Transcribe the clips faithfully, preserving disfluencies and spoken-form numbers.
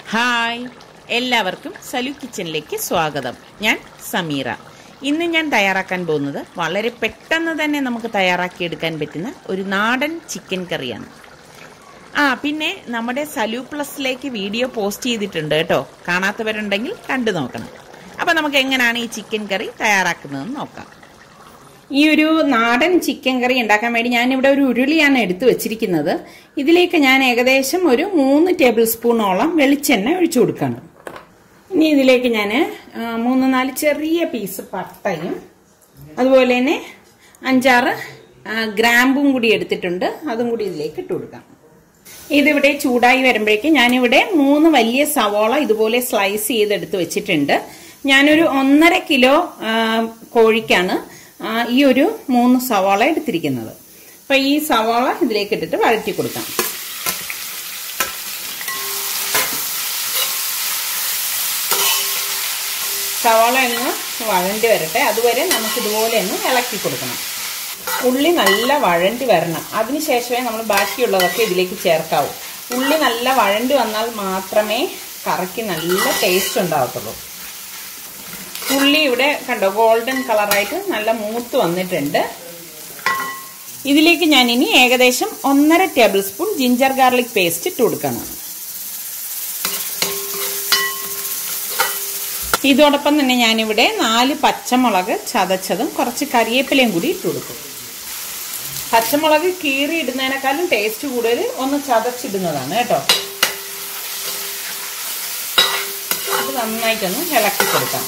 Hi, എല്ലാവർക്കും സലു കിച്ചണിലേക്ക് സ്വാഗതം. ഞാൻ സമീറ. ഇന്ന് ഞാൻ തയ്യാറാക്കാൻ പോകുന്നത് വളരെ പെട്ടെന്ന് തന്നെ നമുക്ക് തയ്യാറാക്കിയെടുക്കാൻ പറ്റുന്ന ഒരു നാടൻ ചിക്കൻ കറിയാണ്. ആ പിന്നെ നമ്മുടെ സലു പ്ലസിലേക്ക് വീഡിയോ പോസ്റ്റ് ചെയ്തിട്ടുണ്ട് കേട്ടോ. കാണാത്തവരുണ്ടെങ്കിൽ കണ്ടു നോക്കണം. അപ്പം നമുക്ക് എങ്ങനെയാണ് ഈ ചിക്കൻ കറി തയ്യാറാക്കുന്നതെന്ന് നോക്കാം. ഈ ഒരു നാടൻ ചിക്കൻ കറി ഉണ്ടാക്കാൻ വേണ്ടി ഞാനിവിടെ ഒരു ഉരുളിയാണ് എടുത്തു വെച്ചിരിക്കുന്നത്. ഇതിലേക്ക് ഞാൻ ഏകദേശം ഒരു മൂന്ന് ടേബിൾ സ്പൂണോളം വെളിച്ചെണ്ണ ഒഴിച്ചു കൊടുക്കണം. ഇനി ഇതിലേക്ക് ഞാൻ മൂന്ന് നാല് ചെറിയ പീസ് പട്ടയും അതുപോലെ തന്നെ അഞ്ചാറ് ഗ്രാമ്പും കൂടി എടുത്തിട്ടുണ്ട്. അതും കൂടി ഇതിലേക്ക് ഇട്ട് കൊടുക്കാം. ഇതിവിടെ ചൂടായി വരുമ്പോഴേക്കും ഞാനിവിടെ മൂന്ന് വലിയ സവാള ഇതുപോലെ സ്ലൈസ് ചെയ്തെടുത്ത് വെച്ചിട്ടുണ്ട്. ഞാനൊരു ഒന്നര കിലോ കോഴിക്കാണ് ഈ ഒരു മൂന്ന് സവാള എടുത്തിരിക്കുന്നത്. അപ്പൊ ഈ സവാള ഇതിലേക്ക് ഇട്ടിട്ട് വഴറ്റി കൊടുക്കാം. സവാള ഒന്ന് വഴണ്ടി വരട്ടെ. അതുവരെ നമുക്ക് ഇതുപോലെ ഒന്ന് ഇളക്കി കൊടുക്കണം. ഉള്ളി നല്ല വഴണ്ടി വരണം. അതിനുശേഷമേ നമ്മൾ ബാക്കിയുള്ളതൊക്കെ ഇതിലേക്ക് ചേർക്കാവൂ. ഉള്ളി നല്ല വഴണ്ടി വന്നാൽ മാത്രമേ കറിക്ക് നല്ല ടേസ്റ്റ് ഉണ്ടാവത്തുള്ളൂ. ഉള്ളി ഇവിടെ കണ്ടോ ഗോൾഡൻ കളറായിട്ട് നല്ല മൂത്ത് വന്നിട്ടുണ്ട്. ഇതിലേക്ക് ഞാൻ ഇനി ഏകദേശം ഒന്നര tablespoon ginger garlic paste ഇട്ട് കൊടുക്കണം. ഇതോടൊപ്പം തന്നെ ഞാനിവിടെ നാല് പച്ചമുളക് ചതച്ചതും കുറച്ച് കറിവേപ്പിലയും കൂടി ഇട്ട് കൊടുക്കും. പച്ചമുളക് കീറി ഇടുന്നതിനേക്കാളും ടേസ്റ്റ് കൂടുതൽ ഒന്ന് ചതച്ചിടുന്നതാണ് കേട്ടോ. അത് നന്നായിട്ടൊന്ന് ഇളക്കി കൊടുക്കാം.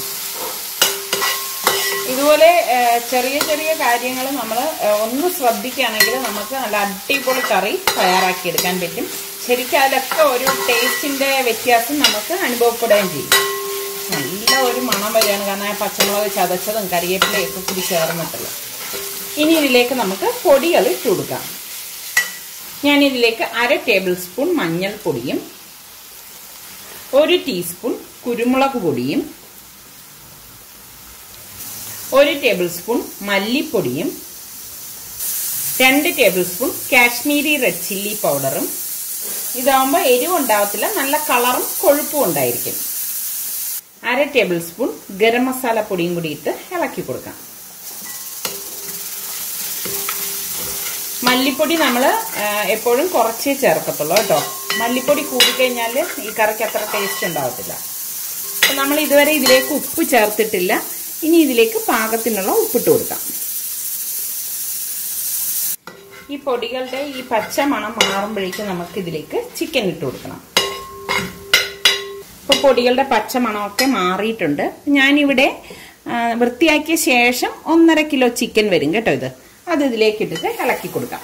ഇതുപോലെ ചെറിയ ചെറിയ കാര്യങ്ങൾ നമ്മൾ ഒന്ന് ശ്രദ്ധിക്കുകയാണെങ്കിൽ നമുക്ക് നല്ല അടിപൊളി കറി തയ്യാറാക്കിയെടുക്കാൻ പറ്റും. ശരിക്കും അതിലൊക്കെ ഒരു ടേസ്റ്റിന്റെ വ്യത്യാസം നമുക്ക് അനുഭവപ്പെടുകയും ചെയ്യും. നല്ല ഒരു മണം വരികയാണ്, കാരണം പച്ചമുളക് ചതച്ചതും കറിവേപ്പിലയൊക്കെ കൂടി ചേർന്നിട്ടുള്ളത്. ഇനി ഇതിലേക്ക് നമുക്ക് പൊടികൾ ഇട്ട് കൊടുക്കാം. ഞാനിതിലേക്ക് അര ടേബിൾ സ്പൂൺ മഞ്ഞൾപ്പൊടിയും ഒരു ടീസ്പൂൺ കുരുമുളക് പൊടിയും ഒരു ടേബിൾ സ്പൂൺ മല്ലിപ്പൊടിയും രണ്ട് tablespoon Kashmiri red chilli പൗഡറും, ഇതാവുമ്പോൾ എരിവ് ഉണ്ടാവത്തില്ല, നല്ല കളറും കൊഴുപ്പും ഉണ്ടായിരിക്കും, അര ടേബിൾ സ്പൂൺ ഗരം മസാല പൊടിയും കൂടി ഇട്ട് ഇളക്കി കൊടുക്കാം. മല്ലിപ്പൊടി നമ്മൾ എപ്പോഴും കുറച്ചേ ചേർക്കത്തുള്ളൂ കേട്ടോ. മല്ലിപ്പൊടി കൂടിക്കഴിഞ്ഞാൽ ഈ കറിക്ക് അത്ര ടേസ്റ്റ് ഉണ്ടാവത്തില്ല. അപ്പം നമ്മൾ ഇതുവരെ ഇതിലേക്ക് ഉപ്പ് ചേർത്തിട്ടില്ല. ഇനി ഇതിലേക്ക് പാകത്തിനുള്ള ഉപ്പിട്ട് കൊടുക്കാം. ഈ പൊടികളുടെ ഈ പച്ച മണം മാറുമ്പോഴേക്കും നമുക്ക് ഇതിലേക്ക് ചിക്കൻ ഇട്ട് കൊടുക്കണം. ഇപ്പൊ പൊടികളുടെ പച്ച മണമൊക്കെ മാറിയിട്ടുണ്ട്. ഞാനിവിടെ വൃത്തിയാക്കിയ ശേഷം ഒന്നര കിലോ ചിക്കൻ വരും കേട്ടോ. ഇത് അത് ഇതിലേക്ക് ഇട്ടിട്ട് ഇളക്കി കൊടുക്കാം.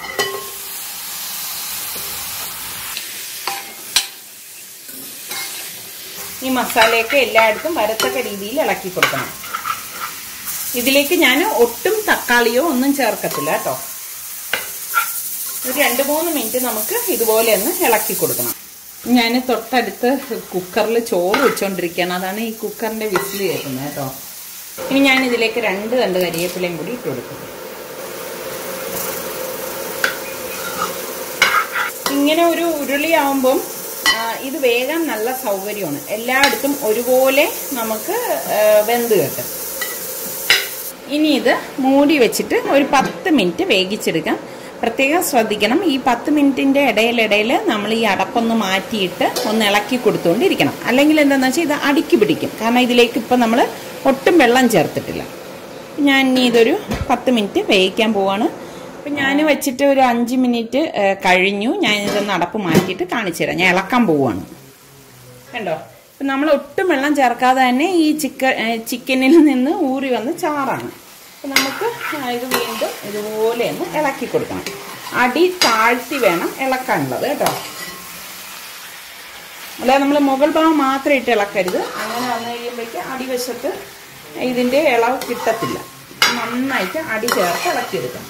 ഈ മസാലയൊക്കെ എല്ലായിടത്തും വരത്തക്ക രീതിയിൽ ഇളക്കി കൊടുക്കണം. ഇതിലേക്ക് ഞാൻ ഒട്ടും തക്കാളിയോ ഒന്നും ചേർക്കത്തില്ല കേട്ടോ. ഒരു രണ്ട് മൂന്ന് മിനിറ്റ് നമുക്ക് ഇതുപോലെ ഒന്ന് ഇളക്കി കൊടുക്കണം. ഞാൻ തൊട്ടടുത്ത് കുക്കറിൽ ചോറ് വെച്ചോണ്ടിരിക്കുകയാണ്. അതാണ് ഈ കുക്കറിന്റെ വിസിൽ കേൾക്കുന്നത് കേട്ടോ. ഇനി ഞാൻ ഇതിലേക്ക് രണ്ട് തണ്ട് കരിവേപ്പിലയും കൂടി ഇട്ട് കൊടുക്കും. ഇങ്ങനെ ഒരു ഉരുളിയാവുമ്പം ഇത് വേഗം നല്ല സൗകര്യമാണ്. എല്ലായിടത്തും ഒരുപോലെ നമുക്ക് വെന്ത് കിട്ടും. ഇനി ഇത് മൂടി വെച്ചിട്ട് ഒരു പത്ത് മിനിറ്റ് വേവിച്ചെടുക്കാം. പ്രത്യേകം ശ്രദ്ധിക്കണം, ഈ പത്ത് മിനിറ്റിന്റെ ഇടയിലിടയിൽ നമ്മൾ ഈ അടപ്പൊന്ന് മാറ്റിയിട്ട് ഒന്ന് ഇളക്കി കൊടുത്തുകൊണ്ടിരിക്കണം. അല്ലെങ്കിൽ എന്താണെന്ന് വെച്ചാൽ ഇത് അടുക്കി പിടിക്കും. കാരണം ഇതിലേക്ക് ഇപ്പം നമ്മൾ ഒട്ടും വെള്ളം ചേർത്തിട്ടില്ല. ഞാൻ ഇനി ഇതൊരു പത്ത് മിനിറ്റ് വേവിക്കാൻ പോവാണ്. അപ്പം ഞാൻ വെച്ചിട്ട് ഒരു അഞ്ച് മിനിറ്റ് കഴിഞ്ഞു. ഞാൻ ഇതൊന്ന് അടപ്പ് മാറ്റിയിട്ട് കാണിച്ചു തരാം. ഞാൻ ഇളക്കാൻ പോവാണ്. കണ്ടോ, ഇപ്പം നമ്മൾ ഒട്ടും വെള്ളം ചേർക്കാതെ തന്നെ ഈ ചിക്കൻ ചിക്കനിൽ നിന്ന് ഊറി വന്ന് ചാറാണ്. അപ്പം നമുക്ക് ഇത് വീണ്ടും ഇതുപോലെ ഒന്ന് ഇളക്കി കൊടുക്കണം. അടി താഴ്ത്തി വേണം ഇളക്കാനുള്ളത് കേട്ടോ. അല്ലാതെ നമ്മൾ മുകൾ ഭാഗം മാത്രം ഇട്ട് ഇളക്കരുത്. അങ്ങനെ വന്നു കഴിയുമ്പോഴേക്ക് അടിവശത്ത് ഇതിൻ്റെ ഇളവ് കിട്ടത്തില്ല. നന്നായിട്ട് അടി ചേർത്ത് ഇളക്കിയെടുക്കണം.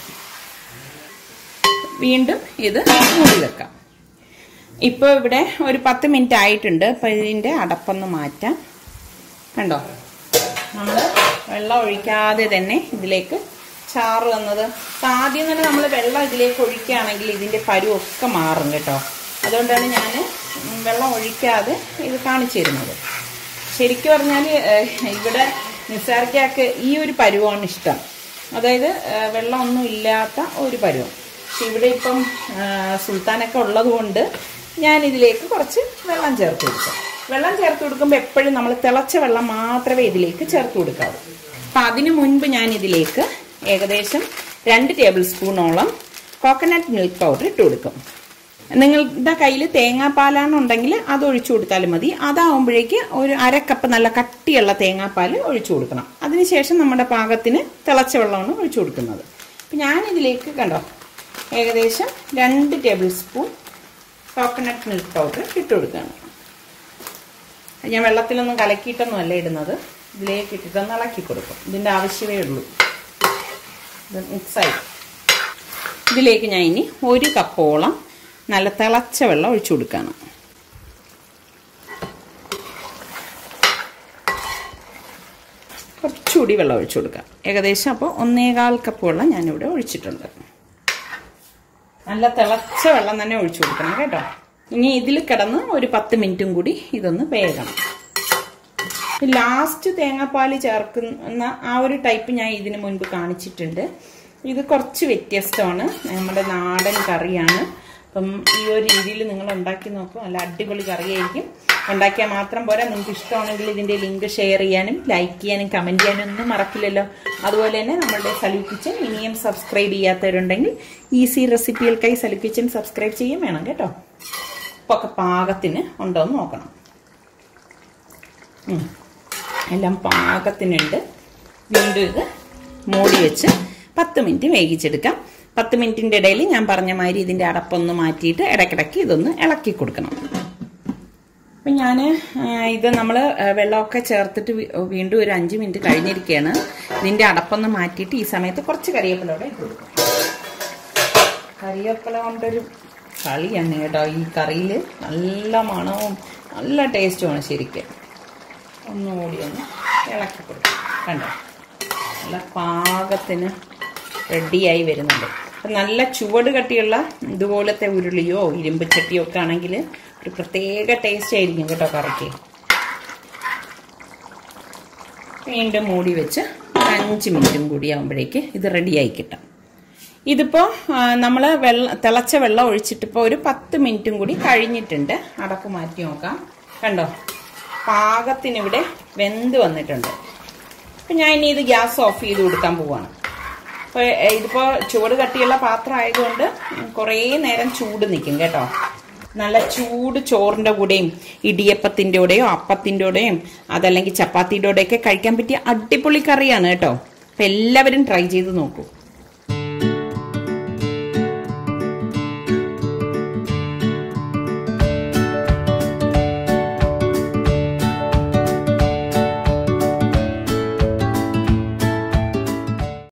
വീണ്ടും ഇത് മൂടി വെക്കാം. ഇപ്പോൾ ഇവിടെ ഒരു പത്ത് മിനിറ്റ് ആയിട്ടുണ്ട്. അപ്പം ഇതിൻ്റെ അടപ്പൊന്ന് മാറ്റാം. കണ്ടോ, നമ്മൾ വെള്ളം ഒഴിക്കാതെ തന്നെ ഇതിലേക്ക് ചാറ് വന്നത്. അപ്പം ആദ്യം തന്നെ നമ്മൾ വെള്ളം ഇതിലേക്ക് ഒഴിക്കുകയാണെങ്കിൽ ഇതിൻ്റെ പരുവൊക്കെ മാറും കേട്ടോ. അതുകൊണ്ടാണ് ഞാൻ വെള്ളം ഒഴിക്കാതെ ഇത് കാണിച്ചു തരുന്നത്. ശരിക്കും പറഞ്ഞാൽ ഇവിടെ നിസാർക്കാക്ക് ഈ ഒരു പരുവമാണ് ഇഷ്ടം, അതായത് വെള്ളമൊന്നും ഇല്ലാത്ത ഒരു പരുവം. പക്ഷെ ഇവിടെ ഇപ്പം സുൽത്താനൊക്കെ ഉള്ളത് കൊണ്ട് ഞാനിതിലേക്ക് കുറച്ച് വെള്ളം ചേർത്ത് കൊടുക്കാം. വെള്ളം ചേർത്ത് കൊടുക്കുമ്പോൾ എപ്പോഴും നമ്മൾ തിളച്ച വെള്ളം മാത്രമേ ഇതിലേക്ക് ചേർത്ത് കൊടുക്കാവൂ. അപ്പം അതിനു മുൻപ് ഞാൻ ഇതിലേക്ക് ഏകദേശം രണ്ട് ടേബിൾ സ്പൂണോളം കോക്കനട്ട് മിൽക്ക് പൗഡർ ഇട്ട് കൊടുക്കും. നിങ്ങളുടെ കയ്യിൽ തേങ്ങാപ്പാലാണെന്നുണ്ടെങ്കിൽ അത് ഒഴിച്ചു കൊടുത്താലും മതി. അതാവുമ്പോഴേക്ക് ഒരു അര കപ്പ് നല്ല കട്ടിയുള്ള തേങ്ങാപ്പാൽ ഒഴിച്ചു കൊടുക്കണം. അതിനുശേഷം നമ്മുടെ പാകത്തിന് തിളച്ച വെള്ളമാണ് ഒഴിച്ചു കൊടുക്കുന്നത്. അപ്പം ഞാനിതിലേക്ക് കണ്ടോ ഏകദേശം രണ്ട് tablespoon coconut milk powder ഇട്ട് കൊടുക്കുകയാണ്. ഞാൻ വെള്ളത്തിലൊന്നും കലക്കിയിട്ടൊന്നും അല്ല ഇടുന്നത്, ഇതിലേക്ക് ഇട്ടിട്ടൊന്ന് ഇളക്കി കൊടുക്കും. ഇതിൻ്റെ ആവശ്യമേ ഉള്ളൂ. ഇത് മിക്സായി. ഇതിലേക്ക് ഞാൻ ഇനി ഒരു കപ്പോളം നല്ല തിളച്ച വെള്ളം ഒഴിച്ചു കൊടുക്കുകയാണ്. കുറച്ചുകൂടി വെള്ളം ഒഴിച്ചു കൊടുക്കാം. ഏകദേശം അപ്പോൾ ഒന്നേകാൽ കപ്പ് വെള്ളം ഞാനിവിടെ ഒഴിച്ചിട്ടുണ്ട്. നല്ല തിളച്ച വെള്ളം തന്നെ ഒഴിച്ചു കൊടുക്കണം കേട്ടോ. ഇനി ഇതിൽ കിടന്ന് ഒരു പത്ത് മിനിറ്റും കൂടി ഇതൊന്ന് വേകണം. ലാസ്റ്റ് തേങ്ങാപ്പാൽ ചേർക്കുന്ന ആ ഒരു ടൈപ്പ് ഞാൻ ഇതിന് മുൻപ് കാണിച്ചിട്ടുണ്ട്. ഇത് കുറച്ച് വ്യത്യസ്തമാണ്, നമ്മുടെ നാടൻ കറിയാണ്. അപ്പം ഈ ഒരു രീതിയിൽ നിങ്ങൾ ഉണ്ടാക്കി നോക്കും, നല്ല അടിപൊളി കറിയായിരിക്കും. ഉണ്ടാക്കിയാൽ മാത്രം പോരാ, നിങ്ങൾക്ക് ഇഷ്ടമാണെങ്കിൽ ഇതിൻ്റെ ലിങ്ക് ഷെയർ ചെയ്യാനും ലൈക്ക് ചെയ്യാനും കമൻറ്റ് ചെയ്യാനും ഒന്നും മറക്കില്ലല്ലോ. അതുപോലെ തന്നെ നമ്മളുടെ സലു കിച്ചൻ ഇനിയും സബ്സ്ക്രൈബ് ചെയ്യാത്തവരുണ്ടെങ്കിൽ ഈസി റെസിപ്പികൾക്കായി സലു കിച്ചൻ സബ്സ്ക്രൈബ് ചെയ്യും വേണം കേട്ടോ. അപ്പോൾ ഒക്കെ പാകത്തിന് ഉണ്ടോ എന്ന് നോക്കണം. എല്ലാം പാകത്തിനുണ്ട്. വീണ്ടും ഇത് മൂടി വെച്ച് പത്ത് മിനിറ്റ് വേവിച്ചെടുക്കാം. പത്ത് മിനിറ്റിൻ്റെ ഇടയിൽ ഞാൻ പറഞ്ഞ മാതിരി ഇതിൻ്റെ അടപ്പൊന്ന് മാറ്റിയിട്ട് ഇടയ്ക്കിടയ്ക്ക് ഇതൊന്ന് ഇളക്കി കൊടുക്കണം. അപ്പം ഞാൻ ഇത് നമ്മൾ വെള്ളമൊക്കെ ചേർത്തിട്ട് വീണ്ടും ഒരു അഞ്ച് മിനിറ്റ് കഴിഞ്ഞിരിക്കുകയാണ്. ഇതിൻ്റെ അടപ്പൊന്ന് മാറ്റിയിട്ട് ഈ സമയത്ത് കുറച്ച് കറിവേപ്പിലൂടെ ഇട്ട് കൊടുക്കും. കറിവേപ്പില കൊണ്ടൊരു കളിയാണ് കേട്ടോ ഈ കറിയിൽ. നല്ല മണവും നല്ല ടേസ്റ്റുമാണ് ശരിക്കും. ഒന്നുകൂടി ഒന്ന് ഇളക്കി കൊടുക്കും. കണ്ടോ നല്ല പാകത്തിന് റെഡിയായി വരുന്നുണ്ട്. നല്ല ചുവട് കട്ടിയുള്ള ഇതുപോലത്തെ ഉരുളിയോ ഇരുമ്പ് ചട്ടിയോ ഒക്കെ ആണെങ്കിൽ ഒരു പ്രത്യേക ടേസ്റ്റ് ആയിരിക്കും കേട്ടോ കറിക്ക്. വീണ്ടും മൂടി വെച്ച് ഒരു അഞ്ച് മിനിറ്റും കൂടി ആകുമ്പോഴേക്ക് ഇത് റെഡിയായി കിട്ടും. ഇതിപ്പോൾ നമ്മൾ വെള്ളം തിളച്ച വെള്ളം ഒഴിച്ചിട്ടിപ്പോൾ ഒരു പത്ത് മിനിറ്റും കൂടി കഴിഞ്ഞിട്ടുണ്ട്. അടപ്പ് മാറ്റി നോക്കാം. കണ്ടോ പാകത്തിനിവിടെ വെന്ത് വന്നിട്ടുണ്ട്. അപ്പം ഞാൻ ഇനി ഇത് ഗ്യാസ് ഓഫ് ചെയ്ത് കൊടുക്കാൻ പോവാണ്. അപ്പോൾ ഇതിപ്പോൾ ചൂട് കട്ടിയുള്ള പാത്രം ആയതുകൊണ്ട് കുറേ നേരം ചൂട് നിൽക്കും കേട്ടോ. നല്ല ചൂട് ചോറിൻ്റെ കൂടെയും ഇടിയപ്പത്തിൻ്റെ കൂടെയോ അപ്പത്തിൻ്റെ കൂടെയും അതല്ലെങ്കിൽ ചപ്പാത്തിയുടെ കൂടെയൊക്കെ കഴിക്കാൻ പറ്റിയ അടിപൊളി കറിയാണ് കേട്ടോ. അപ്പം എല്ലാവരും ട്രൈ ചെയ്ത് നോക്കൂ.